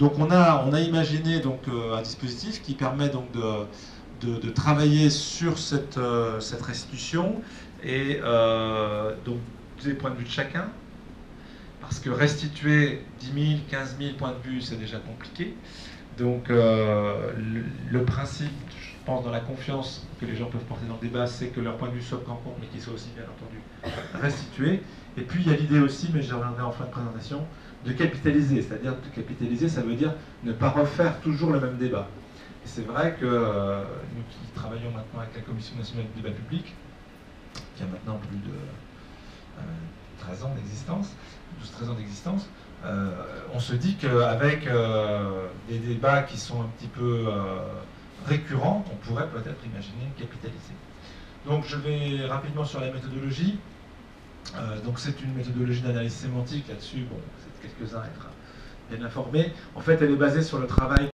Donc on a imaginé donc, un dispositif qui permet donc de travailler sur cette restitution et donc des points de vue de chacun, parce que restituer 10 000, 15 000 points de vue, c'est déjà compliqué. Donc le principe, je pense, dans la confiance que les gens peuvent porter dans le débat, c'est que leur point de vue soit pris en compte, mais qu'il soit aussi, bien entendu, restitué. Et puis il y a l'idée aussi, mais j'y reviendrai en fin de présentation, de capitaliser. C'est-à-dire de capitaliser, ça veut dire ne pas refaire toujours le même débat. Et c'est vrai que nous qui travaillons maintenant avec la Commission nationale du débat public, qui a maintenant plus de 13 ans d'existence, 12-13 ans d'existence, on se dit qu'avec des débats qui sont un petit peu récurrents, on pourrait peut-être imaginer capitaliser. Donc je vais rapidement sur la méthodologie. Donc c'est une méthodologie d'analyse sémantique, là-dessus, bon, c'est quelques-uns à être bien informés. En fait, elle est basée sur le travail